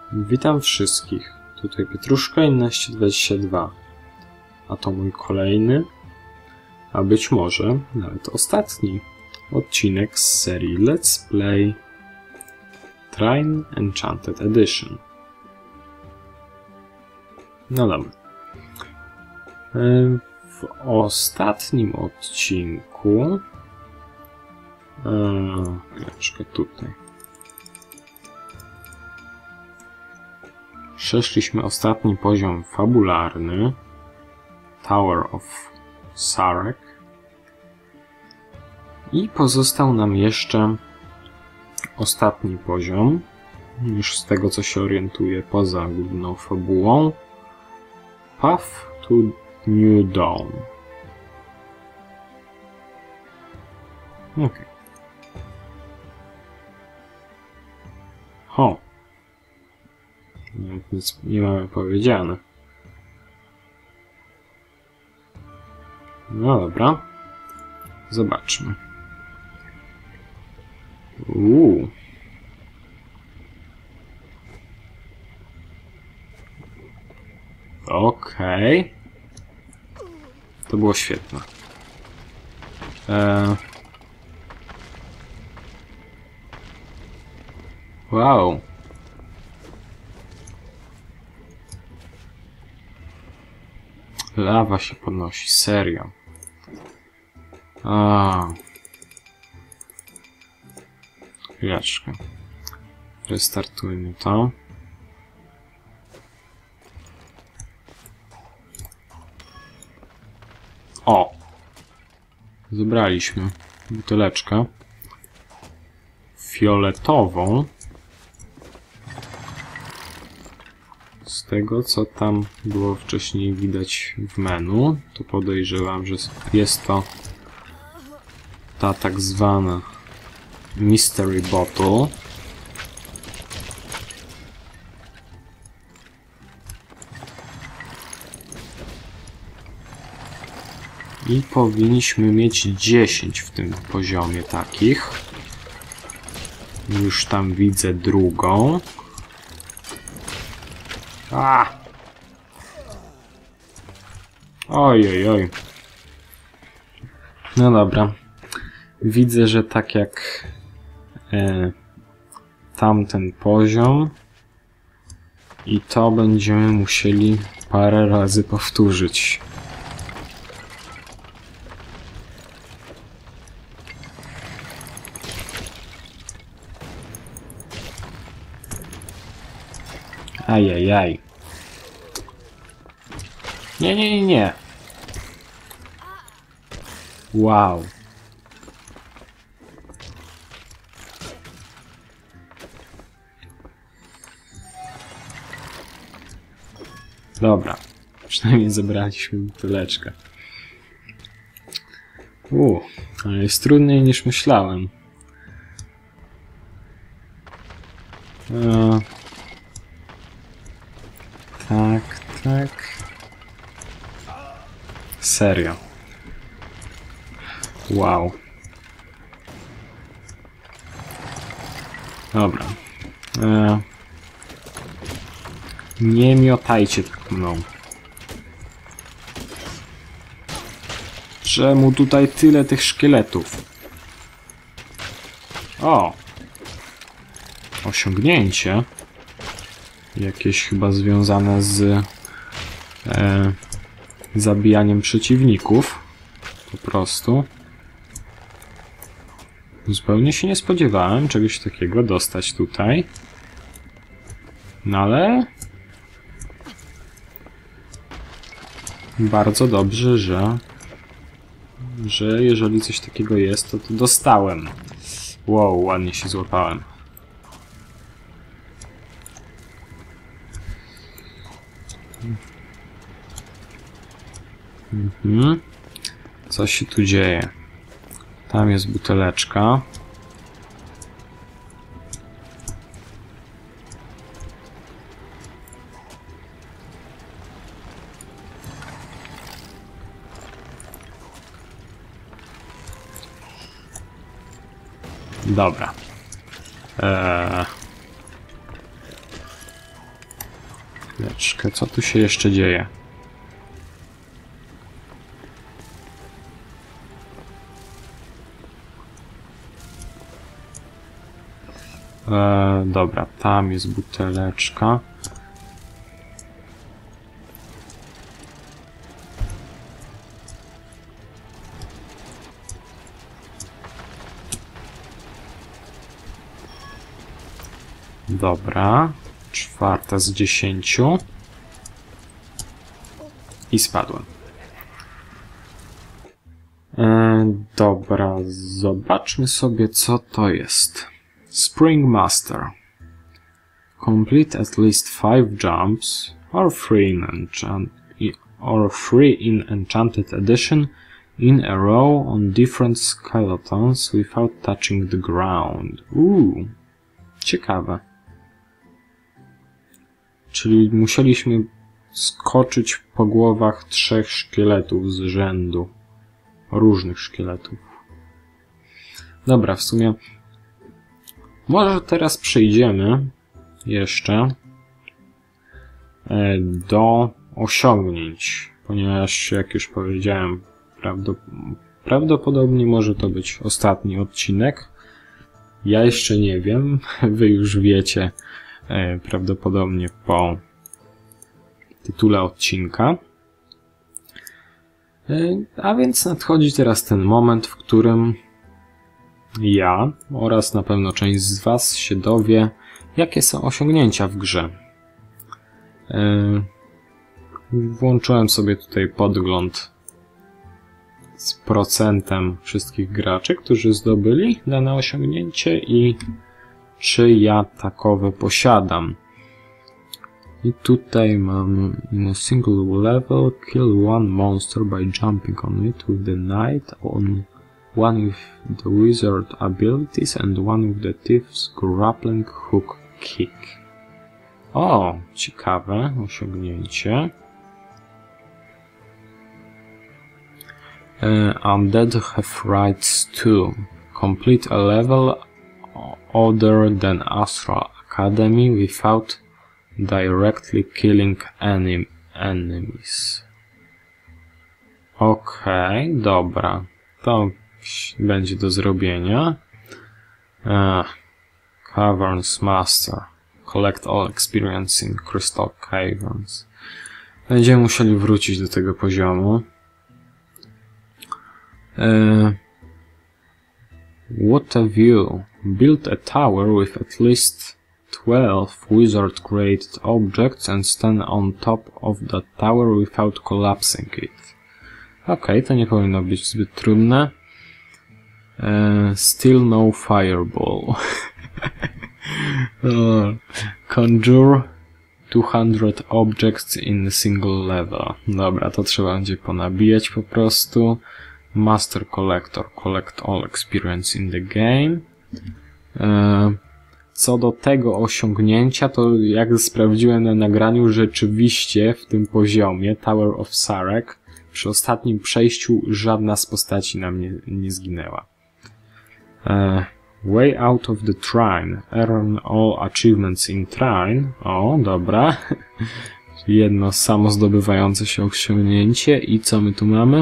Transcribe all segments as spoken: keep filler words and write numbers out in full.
Witam wszystkich. Tutaj Pietruszka jedenaście dwadzieścia dwa. A to mój kolejny, a być może nawet ostatni odcinek z serii Let's Play Trine Enchanted Edition. No dobra. W ostatnim odcinku Eee, tutaj przeszliśmy ostatni poziom fabularny Tower of Sarek i pozostał nam jeszcze ostatni poziom, już z tego co się orientuję poza główną fabułą, Path to New Dawn. Ok. Ho. Nic nie mamy powiedziane. No dobra. Zobaczmy. Uuu. Okej. Okay. To było świetne. Eee. Wow. Lawa się podnosi, serio. A. Chwileczkę. Restartujmy to. O! Zebraliśmy buteleczkę fioletową. Z tego, co tam było wcześniej widać w menu, to podejrzewam, że jest to ta tak zwana Mystery Bottle. I powinniśmy mieć dziesięć w tym poziomie takich. Już tam widzę drugą. A! Oj, oj, oj. No dobra. Widzę, że tak jak e, tamten poziom i to będziemy musieli parę razy powtórzyć. Ajajaj. Nie, nie, nie, nie. Wow. Dobra. Przynajmniej zebraliśmy buteleczkę. Uuu, ale jest trudniej niż myślałem. Eee. Tak, tak. Serio. Wow. Dobra. E... Nie miotajcie tak mną. Czemu tutaj tyle tych szkieletów? O! Osiągnięcie. Jakieś chyba związane z e, zabijaniem przeciwników. Po prostu. Zupełnie się nie spodziewałem czegoś takiego dostać tutaj. No ale... Bardzo dobrze, że... że jeżeli coś takiego jest, to to dostałem. Wow, ładnie się złapałem. Mhm. Co się tu dzieje? Tam jest buteleczka. Dobra. Eee... chwileczkę, co tu się jeszcze dzieje? E, dobra, tam jest buteleczka. Dobra, czwarta z dziesięciu. I spadłem. E, dobra, zobaczmy sobie, co to jest. Spring Master. Complete at least five jumps or free in enchant or free in Enchanted Edition in a row on different skeletons without touching the ground. Uuu, ciekawe. Czyli musieliśmy skoczyć po głowach trzech szkieletów z rzędu. Różnych szkieletów. Dobra, w sumie może teraz przejdziemy jeszcze do osiągnięć, ponieważ jak już powiedziałem, prawdopodobnie może to być ostatni odcinek. Ja jeszcze nie wiem, wy już wiecie prawdopodobnie po tytule odcinka. A więc nadchodzi teraz ten moment, w którym ja oraz na pewno część z was się dowie, jakie są osiągnięcia w grze. Włączyłem sobie tutaj podgląd z procentem wszystkich graczy, którzy zdobyli dane osiągnięcie i czy ja takowe posiadam. I tutaj mamy in a single level kill one monster by jumping on it with the knight, on one with the wizard abilities and one with the thief's grappling hook kick. O, ciekawe osiągnięcie. Uh, Undead have rights to complete a level other than Astral Academy without directly killing any enemies. Okej, okay, dobra. To będzie do zrobienia. Uh, Caverns Master. Collect all experience in Crystal Caverns. Będziemy musieli wrócić do tego poziomu. Uh, what a view. Build a tower with at least twelve wizard created objects and stand on top of that tower without collapsing it. Ok, to nie powinno być zbyt trudne. Uh, still no fireball. uh, conjure two hundred objects in a single level. Dobra, to trzeba będzie ponabijać po prostu. Master Collector. Collect all experience in the game. Uh, co do tego osiągnięcia, to jak sprawdziłem na nagraniu, rzeczywiście w tym poziomie Tower of Sarek przy ostatnim przejściu żadna z postaci nam nie, nie zginęła. Uh, way out of the Trine. Earn all achievements in Trine. O, dobra. Jedno samo zdobywające się osiągnięcie. I co my tu mamy?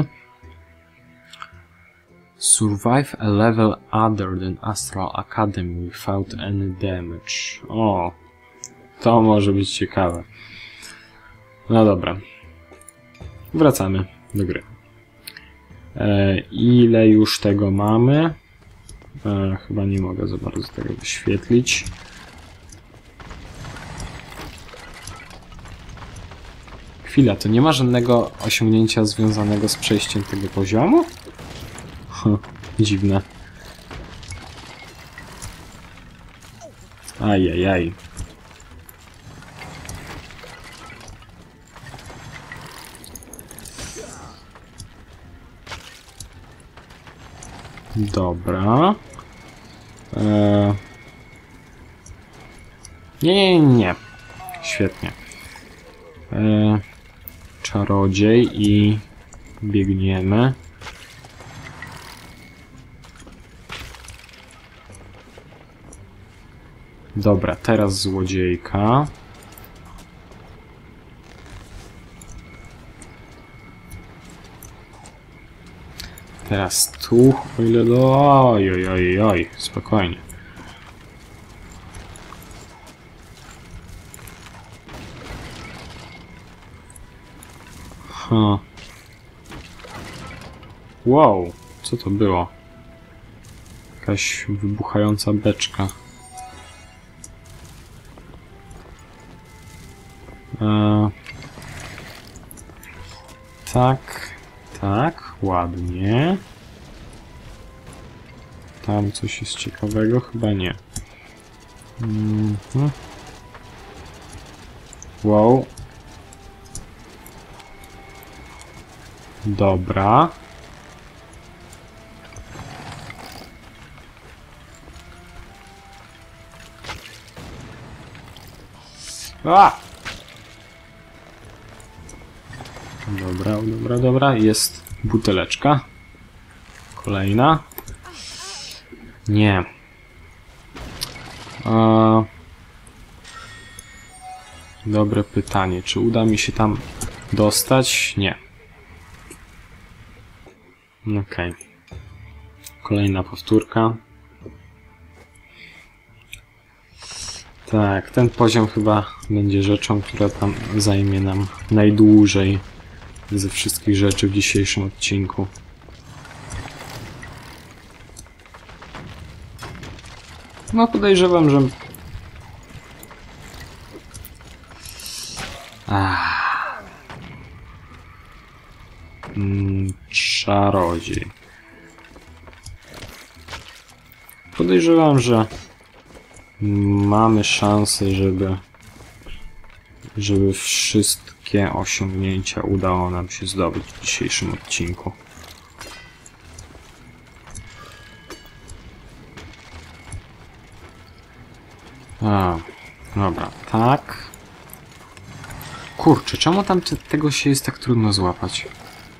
Survive a level other than Astral Academy without any damage. O, to może być ciekawe. No dobra. Wracamy do gry. E, ile już tego mamy? E, chyba nie mogę za bardzo tego wyświetlić. Chwila, to nie ma żadnego osiągnięcia związanego z przejściem tego poziomu? Huh, dziwne. Ajajaj. Dobra. Eee... Nie, nie, nie, nie. Świetnie. Eee... Czarodziej i biegniemy. Dobra, teraz złodziejka. Teraz tu, o ile do... Oj, oj, oj, oj, spokojnie. Ha. Wow, co to było? Jakaś wybuchająca beczka. E... Tak, tak, ładnie. Tam coś jest ciekawego? Chyba nie. Mhm. Wow. Dobra. A! Dobra, dobra, dobra. Jest buteleczka. Kolejna. Nie. A... Dobre pytanie. Czy uda mi się tam dostać? Nie. Okej. Okay. Kolejna powtórka. Tak, ten poziom chyba będzie rzeczą, która tam zajmie nam najdłużej ze wszystkich rzeczy w dzisiejszym odcinku. No podejrzewam, że... Ah. Mm, czarodziej. Podejrzewam, że mamy szansę, żeby żeby wszystkie osiągnięcia udało nam się zdobyć w dzisiejszym odcinku. A, dobra, tak. Kurczę, czemu tam te, tego się jest tak trudno złapać?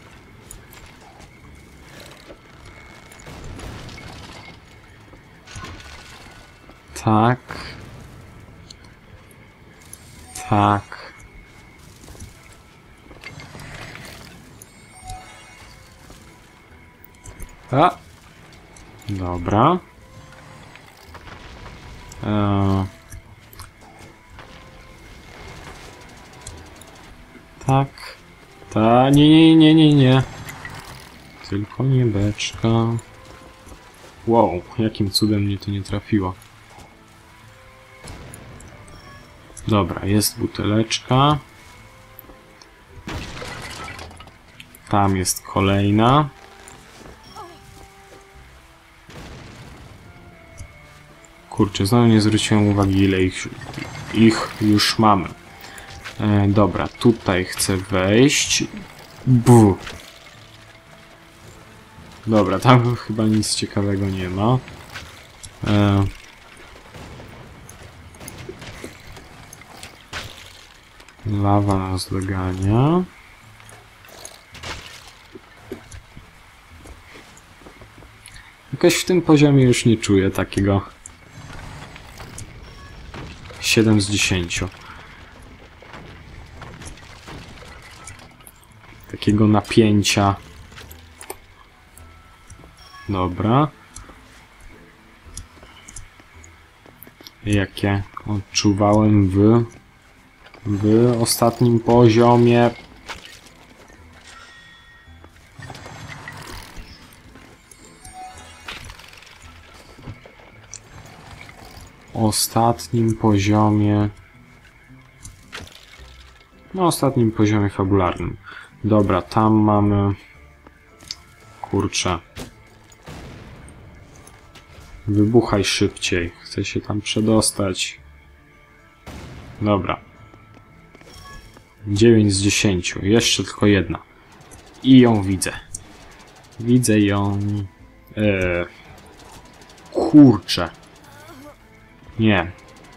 Tak. Tak. A. Dobra. Eee. Tak. Ta. Nie, nie, nie, nie, nie. Tylko nie beczka. Wow, jakim cudem mnie to nie trafiło. Dobra, jest buteleczka. Tam jest kolejna. Kurczę, znowu nie zwróciłem uwagi, ile ich, ich już mamy. E, dobra, tutaj chcę wejść. Bu. Dobra, tam chyba nic ciekawego nie ma. E, Lawa nas dogania. Jakoś w tym poziomie już nie czuję takiego siedem z dziesięciu. Takiego napięcia. Dobra. Jakie odczuwałem w w ostatnim poziomie. Ostatnim poziomie. Na ostatnim poziomie fabularnym. Dobra, tam mamy... Kurczę. Wybuchaj szybciej. Chcę się tam przedostać. Dobra. dziewięć z dziesięciu. Jeszcze tylko jedna. I ją widzę. Widzę ją... Eee... Kurczę. Nie.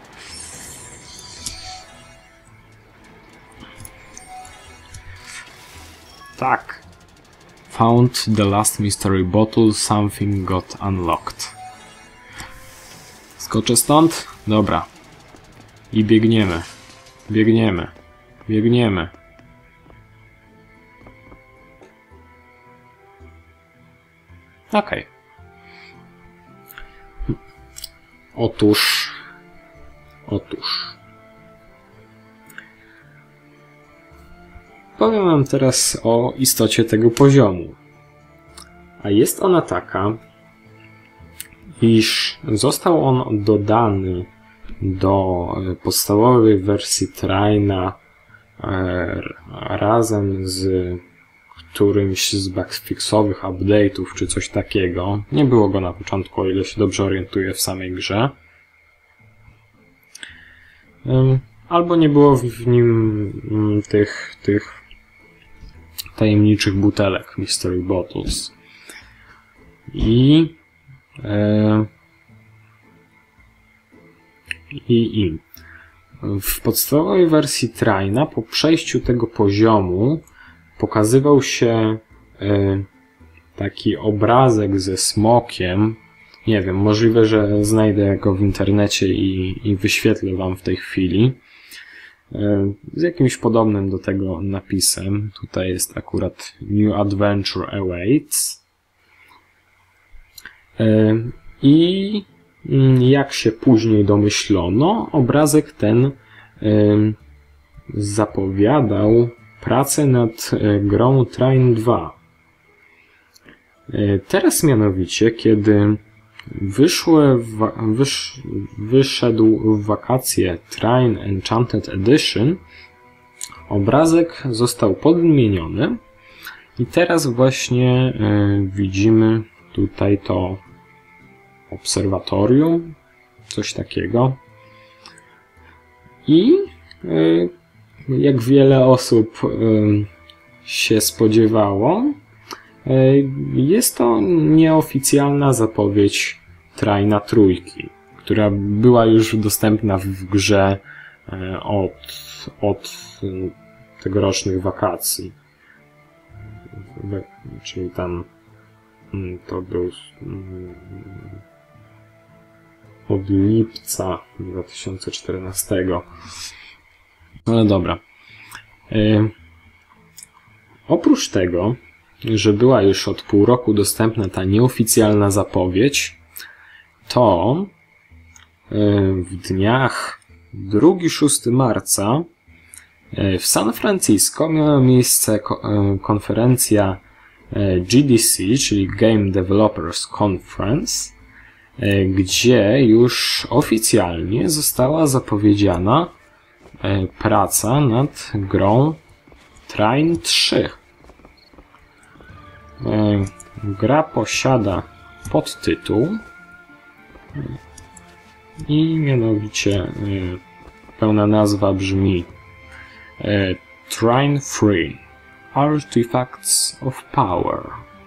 Tak. Found the last mystery bottle. Something got unlocked. Skoczę stąd? Dobra. I biegniemy. Biegniemy. Biegniemy. Ok. Otóż, otóż. Powiem wam teraz o istocie tego poziomu. A jest ona taka, iż został on dodany do podstawowej wersji Trina razem z którymś z bugfixowych update'ów czy coś takiego. Nie było go na początku, o ile się dobrze orientuję w samej grze. Albo nie było w nim tych, tych tajemniczych butelek, Mystery Bottles. I e, i, i w podstawowej wersji Trina po przejściu tego poziomu pokazywał się e, taki obrazek ze smokiem. Nie wiem, możliwe, że znajdę go w internecie i, i wyświetlę wam w tej chwili. E, z jakimś podobnym do tego napisem. Tutaj jest akurat New Adventure Awaits. E, I jak się później domyślono, obrazek ten e, zapowiadał pracę nad grą Trine dwa. Teraz mianowicie, kiedy wyszły w, wysz, wyszedł w wakacje Trine Enchanted Edition, obrazek został podmieniony i teraz właśnie y, widzimy tutaj to obserwatorium, coś takiego. I y, jak wiele osób y, się spodziewało, y, jest to nieoficjalna zapowiedź Trina trójki, która była już dostępna w grze y, od, od y, tegorocznych wakacji. We, czyli tam y, to był y, od lipca dwa tysiące czternastego. Ale dobra. Yy, oprócz tego, że była już od pół roku dostępna ta nieoficjalna zapowiedź, to yy, w dniach drugiego do szóstego marca yy, w San Francisco miała miejsce ko yy, konferencja yy, G D C, czyli Game Developers Conference, yy, gdzie już oficjalnie została zapowiedziana praca nad grą Trine trzy. Gra posiada podtytuł i mianowicie pełna nazwa brzmi Trine trzy Artifacts of Power.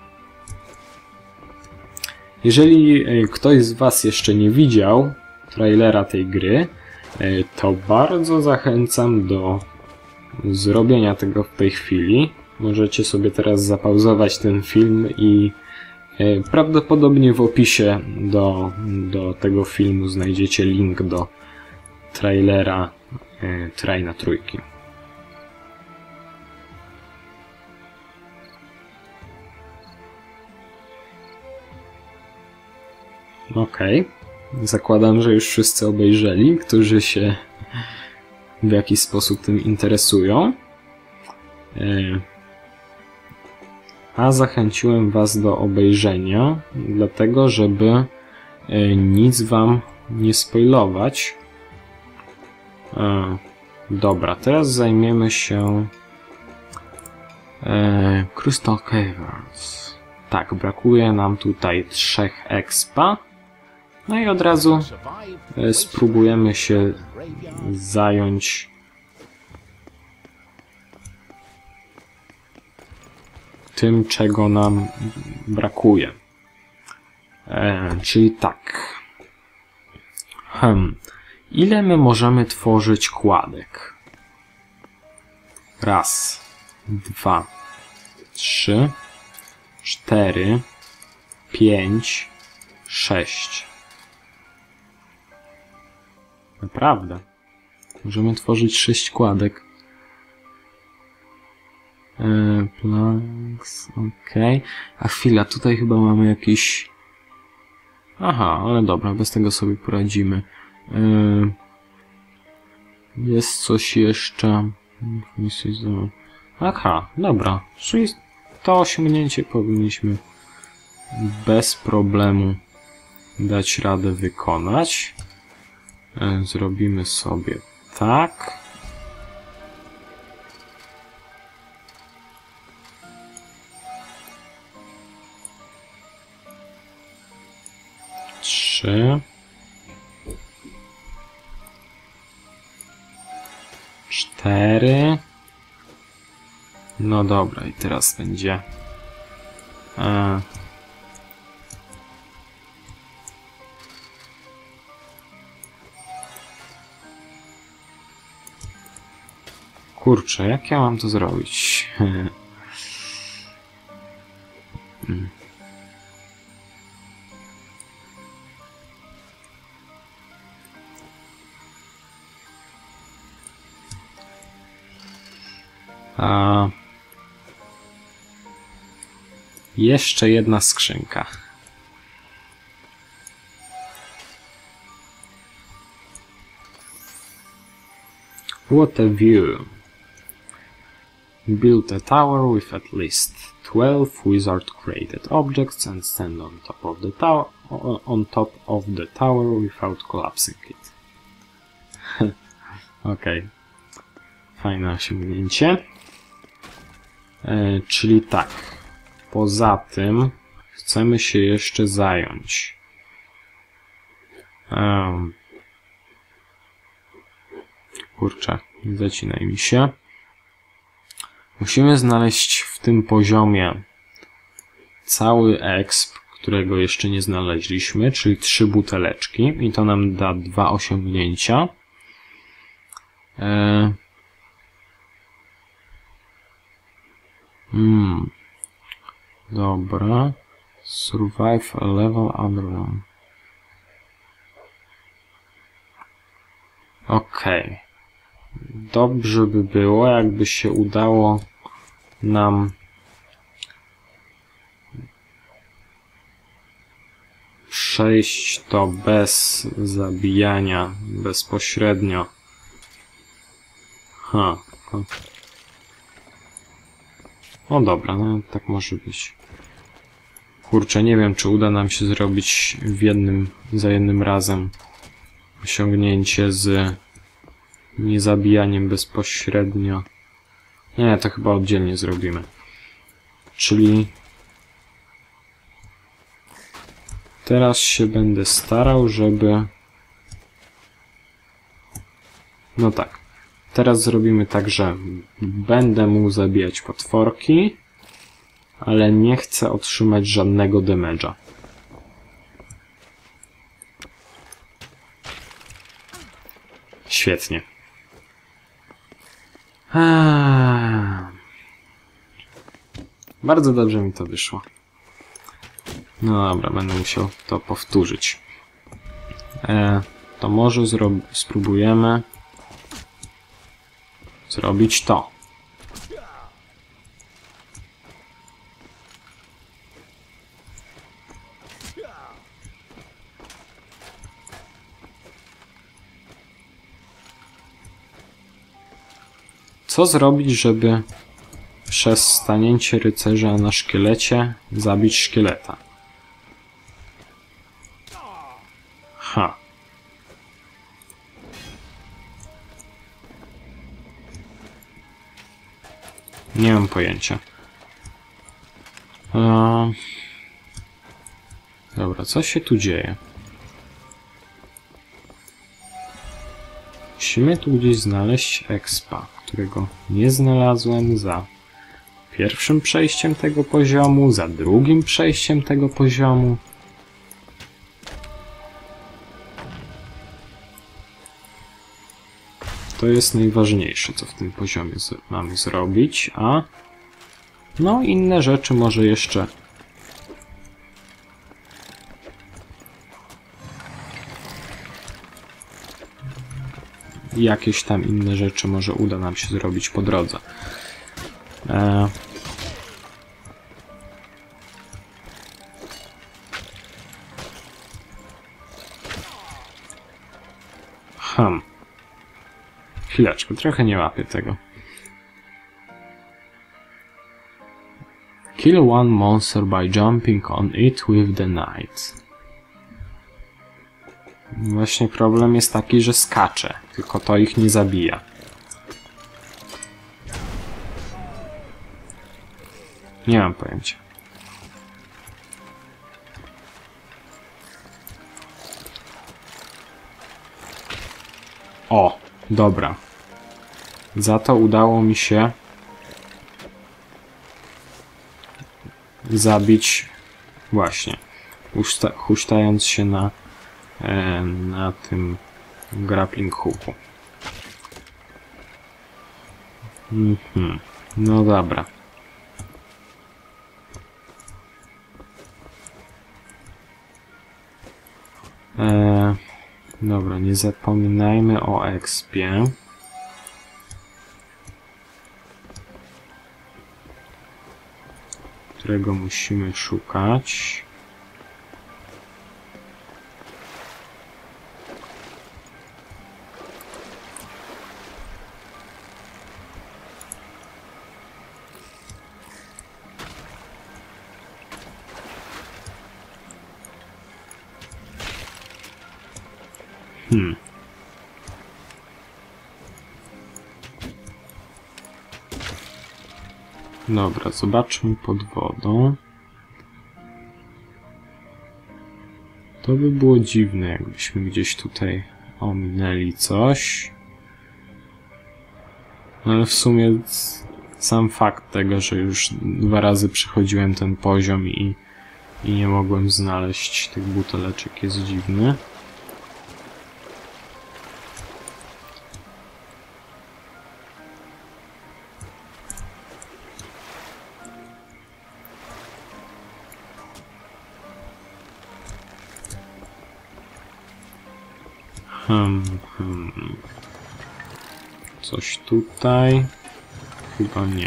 Jeżeli ktoś z was jeszcze nie widział trailera tej gry, to bardzo zachęcam do zrobienia tego w tej chwili. Możecie sobie teraz zapauzować ten film i prawdopodobnie w opisie do, do tego filmu znajdziecie link do trailera Trina trójki. Okej. Zakładam, że już wszyscy obejrzeli, którzy się w jakiś sposób tym interesują. A zachęciłem was do obejrzenia, dlatego żeby nic wam nie spoilować. Dobra, teraz zajmiemy się Crystal Caverns. Tak, brakuje nam tutaj trzech expa. No i od razu spróbujemy się zająć tym, czego nam brakuje. E, czyli tak. Hmm. Ile my możemy tworzyć kładek? Raz, dwa, trzy, cztery, pięć, sześć. Naprawdę. Możemy tworzyć sześć kładek. E, plan... Okej. Okay. A chwila, tutaj chyba mamy jakiś... Aha, ale dobra, bez tego sobie poradzimy. Yy... Jest coś jeszcze... Aha, dobra. Czyli to osiągnięcie powinniśmy bez problemu dać radę wykonać. Yy, zrobimy sobie tak. Trzy. Cztery. No dobra, i teraz będzie... E... Kurczę, jak ja mam to zrobić? hmm. A... Jeszcze jedna skrzynka. What a view. Build a tower with at least twelve wizard created objects and stand on top of the tower on top of the tower without collapsing it. Okej. Fajne osiągnięcie. E, czyli tak. Poza tym chcemy się jeszcze zająć. Um, kurczę, nie zacinaj mi się. Musimy znaleźć w tym poziomie cały exp, którego jeszcze nie znaleźliśmy, czyli trzy buteleczki i to nam da dwa osiągnięcia. E, Hmm. Dobra. Survive a level underground. Okej. Okay. Dobrze by było, jakby się udało nam przejść to bez zabijania bezpośrednio. Ha. ha. O dobra, no tak może być. Kurczę, nie wiem, czy uda nam się zrobić w jednym, za jednym razem osiągnięcie z niezabijaniem bezpośrednio. Nie, to chyba oddzielnie zrobimy. Czyli teraz się będę starał, żeby... No tak. Teraz zrobimy tak, że będę mógł zabijać potworki, ale nie chcę otrzymać żadnego damage'a. Świetnie. Eee. Bardzo dobrze mi to wyszło. No dobra, będę musiał to powtórzyć. Eee, to może spróbujemy zrobić to. Co zrobić, żeby przez stanięcie rycerza na szkielecie zabić szkieleta? Ha. Nie mam pojęcia. Eee... Dobra, co się tu dzieje? Musimy tu gdzieś znaleźć expa, którego nie znalazłem za pierwszym przejściem tego poziomu, za drugim przejściem tego poziomu. To jest najważniejsze, co w tym poziomie mamy zrobić, a no inne rzeczy może jeszcze jakieś tam inne rzeczy może uda nam się zrobić po drodze. E... Chwileczkę, trochę nie łapię tego. Kill one monster by jumping on it with the knight. Właśnie problem jest taki, że skacze, tylko to ich nie zabija. Nie mam pojęcia. O, dobra. Za to udało mi się zabić właśnie, huśta, huśtając się na, e, na tym grappling hooku. Mhm. No dobra. E, dobra, nie zapominajmy o expie. Którego musimy szukać. Hmm. Dobra, zobaczmy pod wodą. To by było dziwne, jakbyśmy gdzieś tutaj ominęli coś. Ale w sumie sam fakt tego, że już dwa razy przechodziłem ten poziom i, i nie mogłem znaleźć tych buteleczek, jest dziwny. Hmm, hmm. Coś tutaj? Chyba nie.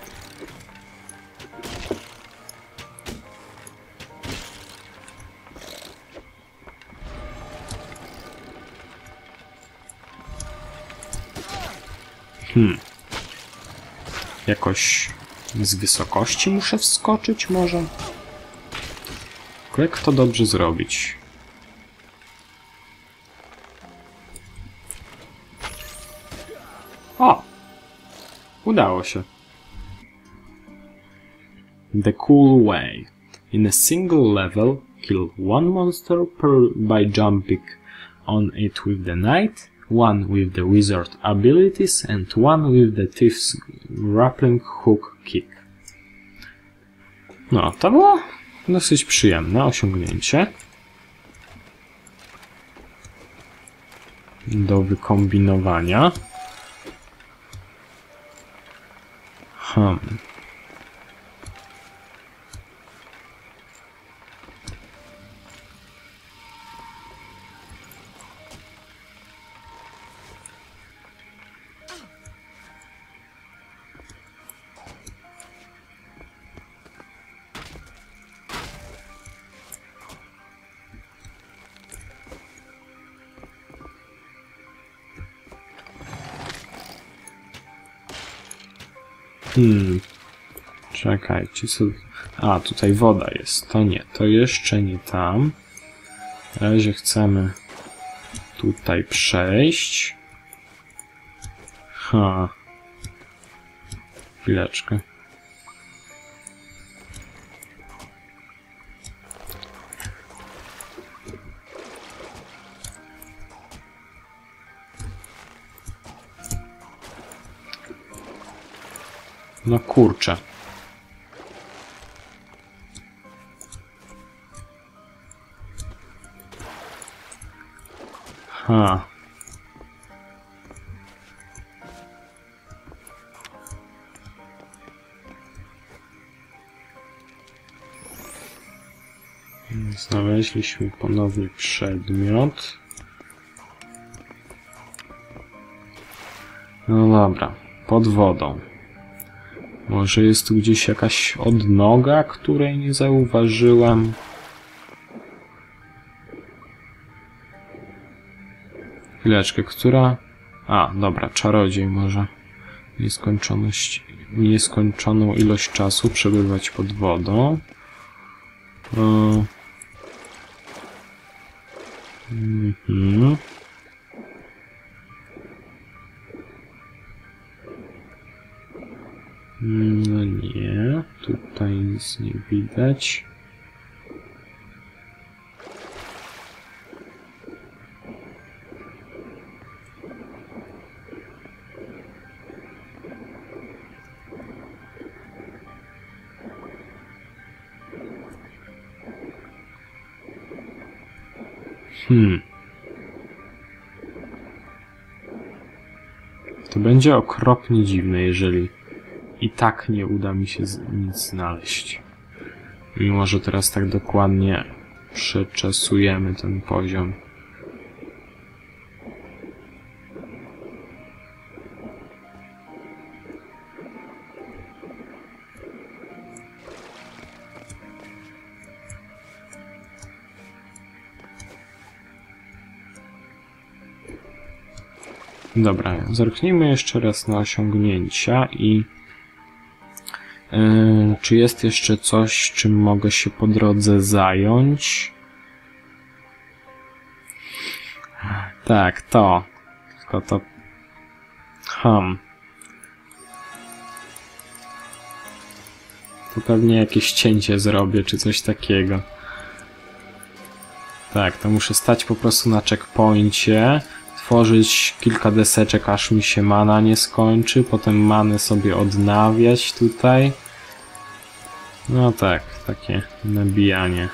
Hmm. Jakoś z wysokości muszę wskoczyć może? Jak to dobrze zrobić? O! Udało się. The cool way. In a single level, kill one monster per by jumping on it with the knight, one with the wizard abilities, and one with the thief's grappling hook kick. No, to było dosyć przyjemne osiągnięcie. Do wykombinowania. Hmm. Hmm. Czekajcie, co... A, tutaj woda jest. To nie, to jeszcze nie tam. W razie chcemy tutaj przejść. Ha. Chwileczkę. No kurczę. Ha. Znaleźliśmy ponownie przedmiot. No dobra, pod wodą. Może jest tu gdzieś jakaś odnoga, której nie zauważyłem. Chwileczkę, która A, dobra, czarodziej może nieskończoność, nieskończoną ilość czasu przebywać pod wodą. Yy. Mhm. No nie, tutaj nic nie widać. Hmm. To będzie okropnie dziwne, jeżeli i tak nie uda mi się nic znaleźć. Mimo że teraz tak dokładnie przeczesujemy ten poziom. Dobra, zerknijmy jeszcze raz na osiągnięcia i yy, czy jest jeszcze coś, czym mogę się po drodze zająć? Tak, to. Tylko to... Hmm. To pewnie jakieś cięcie zrobię, czy coś takiego. Tak, to muszę stać po prostu na checkpoincie, tworzyć kilka deseczek, aż mi się mana nie skończy, potem manę sobie odnawiać tutaj. No tak, takie nabijanie.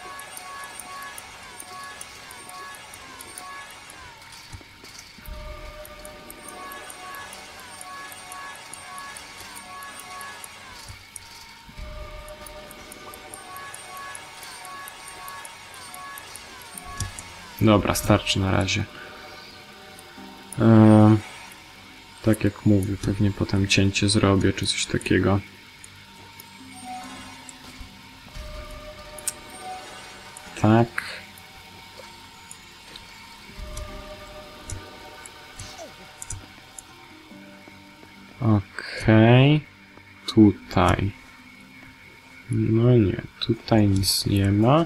Dobra, starczy na razie. Eee, tak jak mówię, pewnie potem cięcie zrobię, czy coś takiego. Tak. Okej. Okay. Tutaj. No nie, tutaj nic nie ma.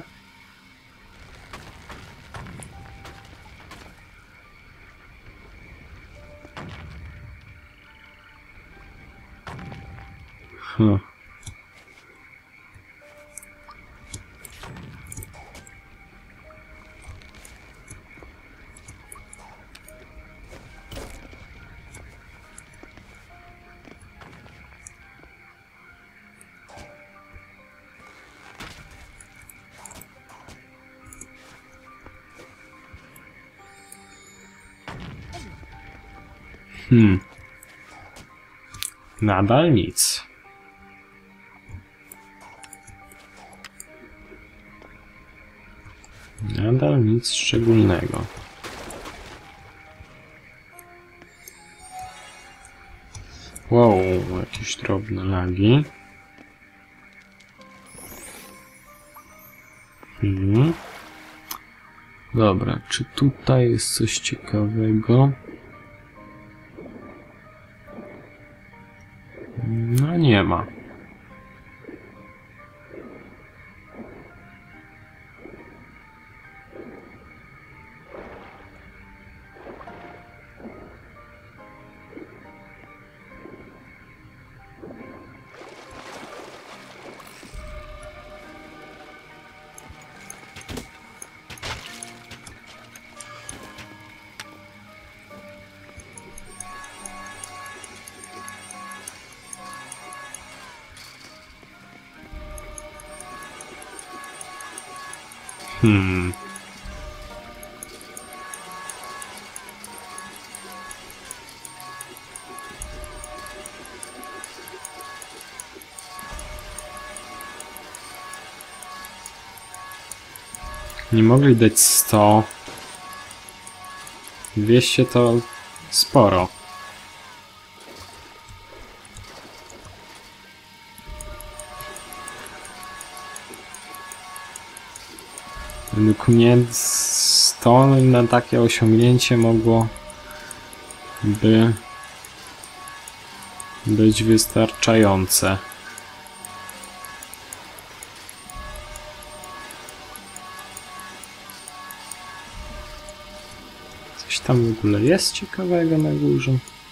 Huh. Hmm. Nadal nic. Nadal nic szczególnego. Wow, jakieś drobne lagi. Hmm. Dobra, czy tutaj jest coś ciekawego? No nie ma. Hmm. Nie mogli dać sto. dwieście to sporo. Według mnie sto na takie osiągnięcie mogło by być wystarczające. Coś tam w ogóle jest ciekawego na górze?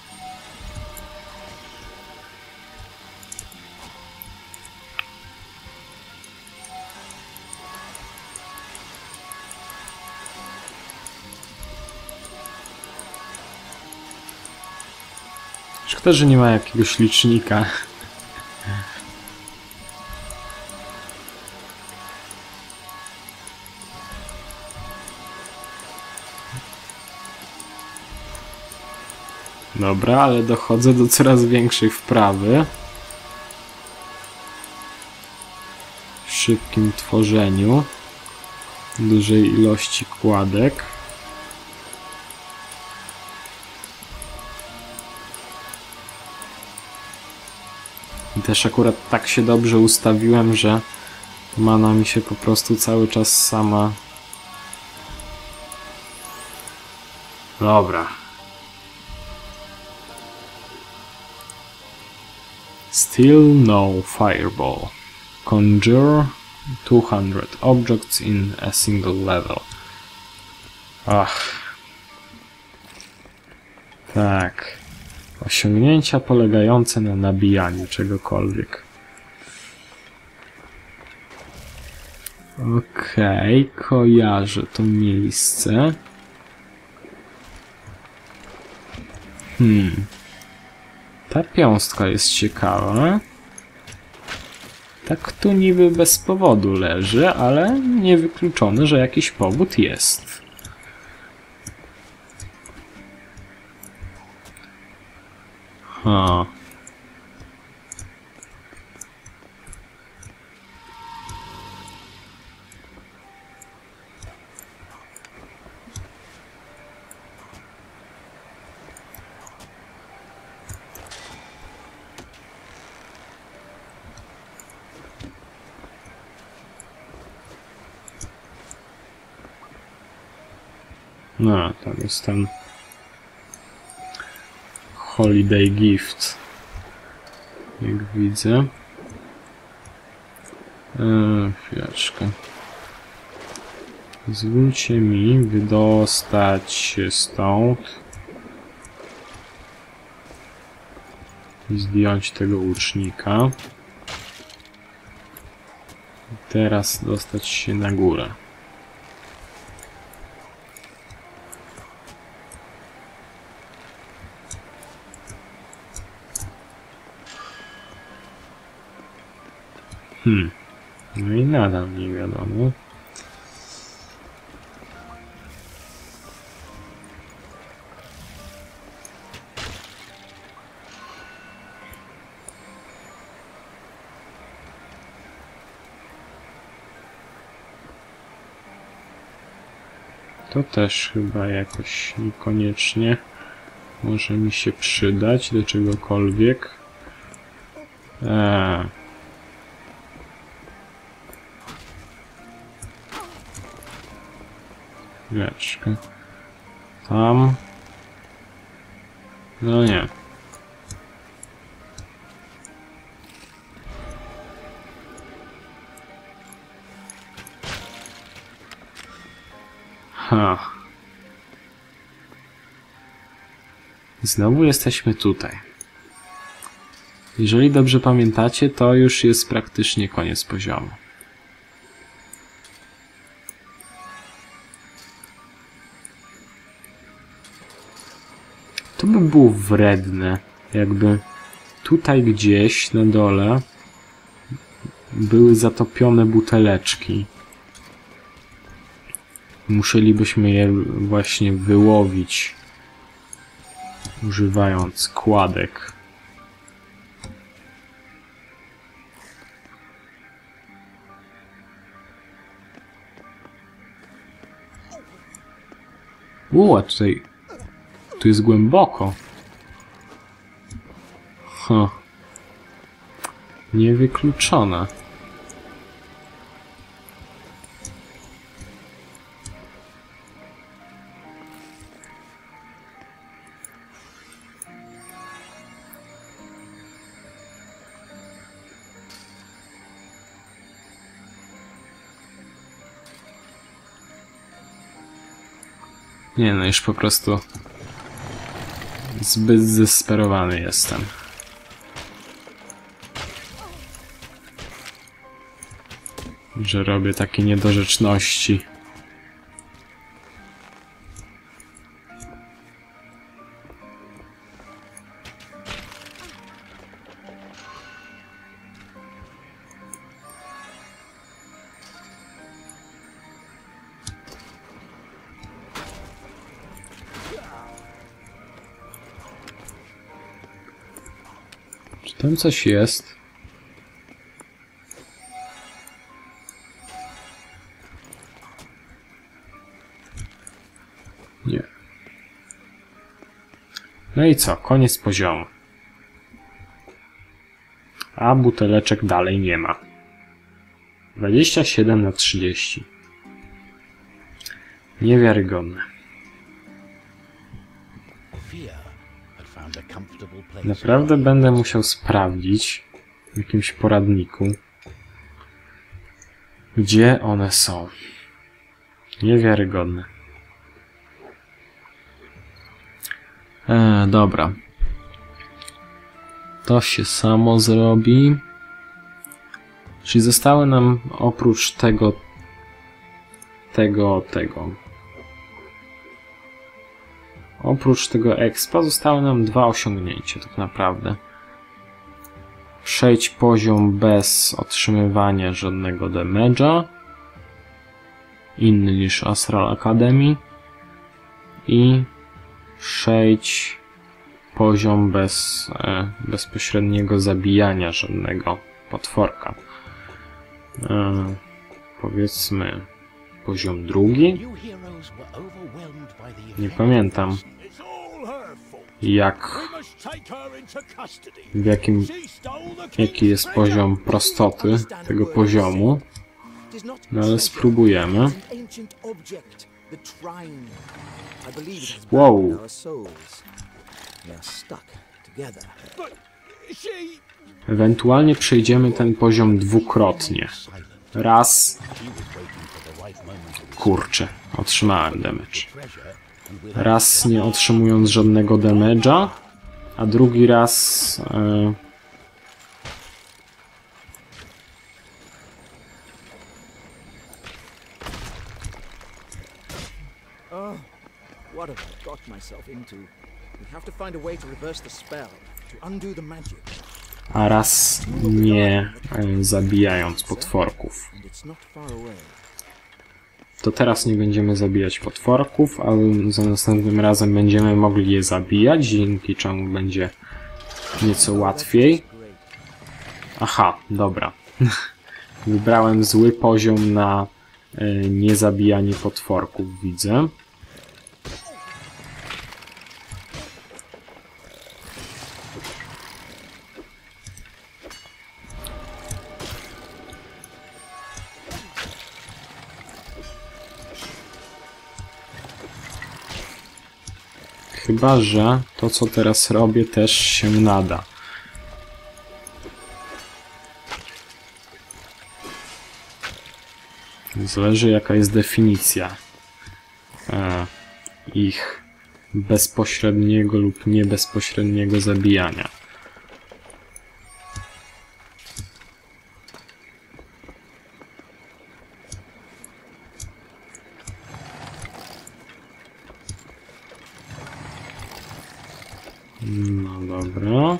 Szkoda, że nie ma jakiegoś licznika. Dobra, ale dochodzę do coraz większej wprawy. W szybkim tworzeniu dużej ilości kładek. I też akurat tak się dobrze ustawiłem, że mana mi się po prostu cały czas sama... Dobra. Still no fireball. Conjure two hundred objects in a single level. Ach. Tak. Osiągnięcia polegające na nabijaniu czegokolwiek. Okej, okay, kojarzę to miejsce. Hmm. Ta piąstka jest ciekawa. Tak tu niby bez powodu leży, ale niewykluczone, że jakiś powód jest. Ha. No, tam jest ten Holiday Gift, jak widzę. Eee, chwileczkę. Pozwólcie mi wydostać się stąd i zdjąć tego łucznika. I teraz dostać się na górę. Hmm. No i nadal nie wiadomo. To też chyba jakoś niekoniecznie może mi się przydać do czegokolwiek. Eee. Chwileczkę. Tam. No nie. Ha. Znowu jesteśmy tutaj. Jeżeli dobrze pamiętacie, to już jest praktycznie koniec poziomu. To by było wredne, jakby tutaj gdzieś na dole były zatopione buteleczki. Musielibyśmy je właśnie wyłowić, używając kładek. Ło, tutaj... Tu jest głęboko. Ha. Niewykluczone. Nie no, już po prostu zbyt zdesperowany jestem. Że robię takie niedorzeczności. Czy tam coś jest? Nie. No i co? Koniec poziomu. A buteleczek dalej nie ma. dwadzieścia siedem na trzydzieści. Niewiarygodne. Naprawdę będę musiał sprawdzić w jakimś poradniku, gdzie one są. Niewiarygodne. E, dobra. To się samo zrobi. Czyli zostały nam oprócz tego, tego, tego. Oprócz tego expa zostały nam dwa osiągnięcia tak naprawdę. Przejdź poziom bez otrzymywania żadnego damage'a. Inny niż Astral Academy. I przejdź poziom bez e, bezpośredniego zabijania żadnego potworka. E, powiedzmy poziom drugi. Nie pamiętam jak w jakim jaki jest poziom prostoty tego poziomu, no ale spróbujemy. Wow. Ewentualnie przejdziemy ten poziom dwukrotnie. Raz. Kurczę, otrzymałem damage. Raz nie otrzymując żadnego damage'a, a drugi raz... E... a raz nie e, zabijając potworków. To teraz nie będziemy zabijać potworków, ale za następnym razem będziemy mogli je zabijać, dzięki czemu będzie nieco łatwiej. Aha, dobra. Wybrałem zły poziom na e, niezabijanie potworków, widzę. Chyba że to, co teraz robię, też się nada. Zależy, jaka jest definicja e, ich bezpośredniego lub nie bezpośredniego zabijania. No dobra.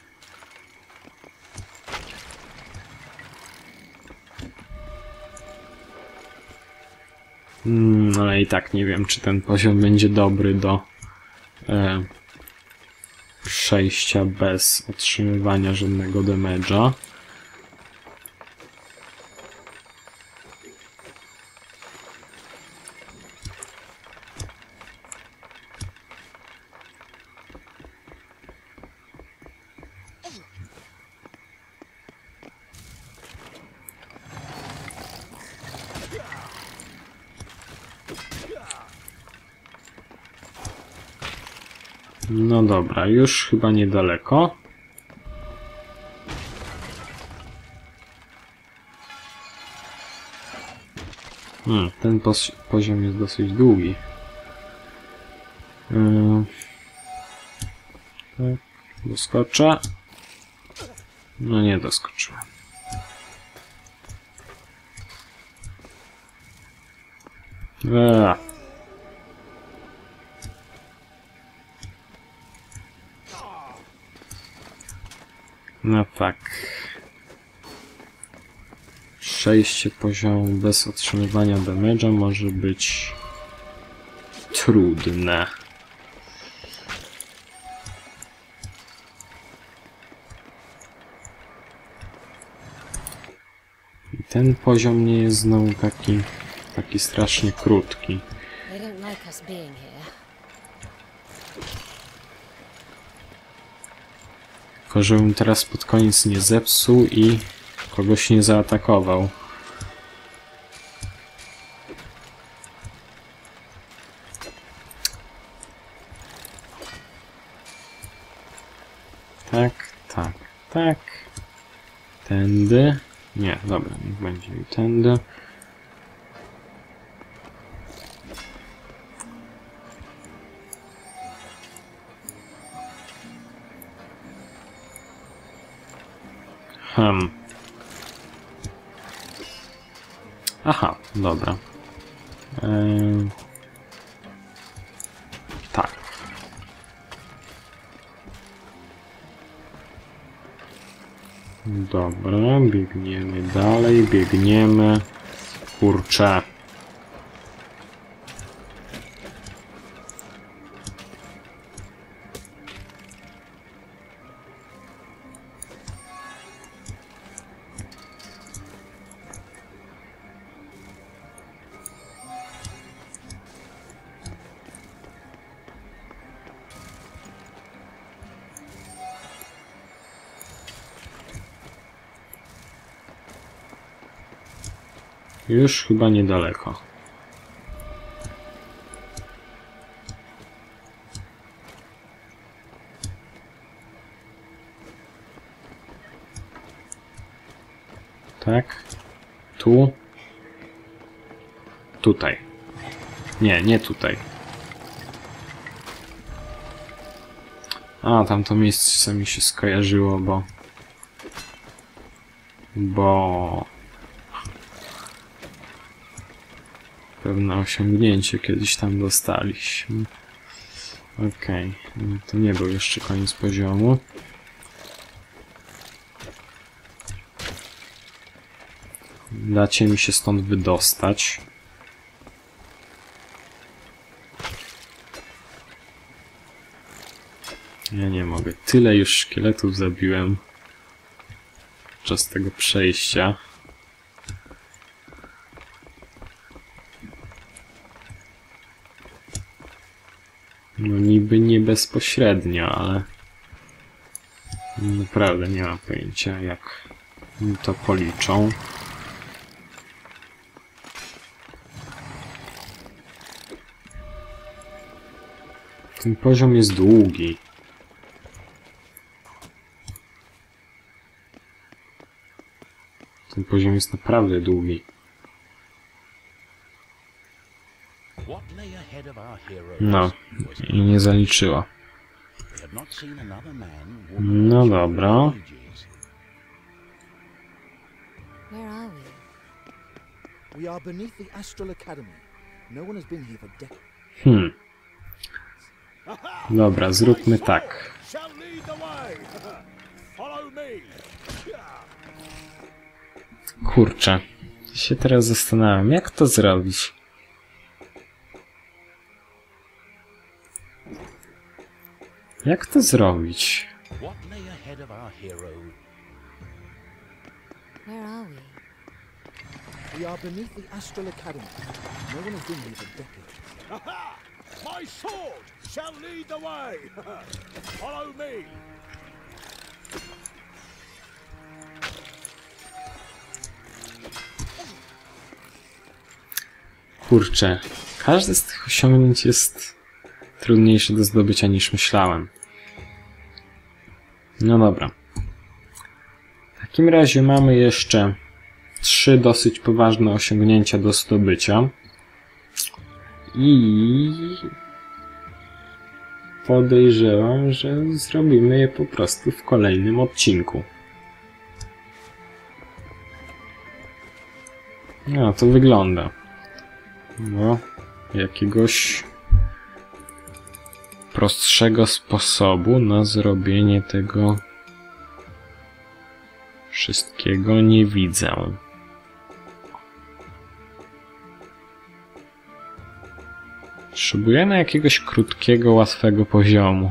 Hmm, ale i tak nie wiem, czy ten poziom będzie dobry do e, przejścia bez otrzymywania żadnego damage'a. No dobra, już chyba niedaleko. Hmm, ten poz poziom jest dosyć długi. Yy. Tak, doskoczę. No nie doskoczyłem. Eee. No tak. Przejście poziomu bez otrzymywania damage'a może być trudne. I ten poziom nie jest znowu taki, taki strasznie krótki. Tylko żebym teraz pod koniec nie zepsuł i kogoś nie zaatakował. Tak, tak, tak. Tędy. Nie, dobra, niech będzie i tędy. Hmm. Aha, dobra. Eee... Tak. Dobra, biegniemy dalej, biegniemy. Kurczę. Już chyba niedaleko. Tak. Tu. Tutaj. Nie, nie tutaj. A, tamto miejsce mi się skojarzyło, bo... Bo... Pewne osiągnięcie kiedyś tam dostaliśmy. Okej, okay. To nie był jeszcze koniec poziomu. Dacie mi się stąd wydostać. Ja nie mogę. Tyle już szkieletów zabiłem podczas tego przejścia. No niby nie bezpośrednio, ale naprawdę nie mam pojęcia, jak mi to policzą. Ten poziom jest długi. Ten poziom jest naprawdę długi. No, i nie zaliczyła. No dobra. Hmm. Dobra, zróbmy tak. Kurczę, się teraz zastanawiam, jak to zrobić. Jak to zrobić? Kurczę, każde z tych osiągnięć jest trudniejsze do zdobycia niż myślałem. No dobra. W takim razie mamy jeszcze trzy dosyć poważne osiągnięcia do zdobycia. I podejrzewam, że zrobimy je po prostu w kolejnym odcinku. No, to wygląda. No, jakiegoś prostszego sposobu na zrobienie tego wszystkiego nie widzę. Potrzebujemy jakiegoś krótkiego, łatwego poziomu.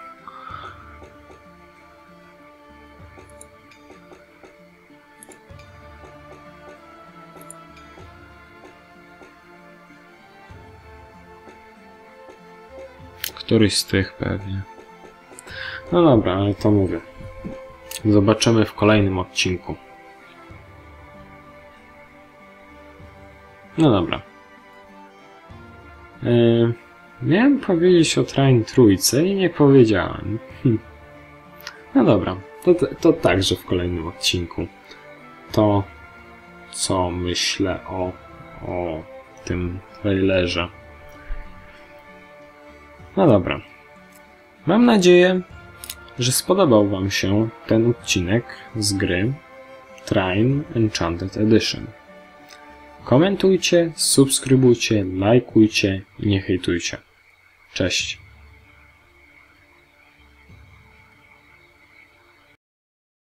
Któryś z tych pewnie. No dobra, ale to mówię. Zobaczymy w kolejnym odcinku. No dobra. Yy, miałem powiedzieć o Train Trójce i nie powiedziałem. Hm. No dobra, to, to także w kolejnym odcinku. To, co myślę o, o tym trailerze. No dobra. Mam nadzieję, że spodobał Wam się ten odcinek z gry Trine Enchanted Edition. Komentujcie, subskrybujcie, lajkujcie i nie hejtujcie. Cześć!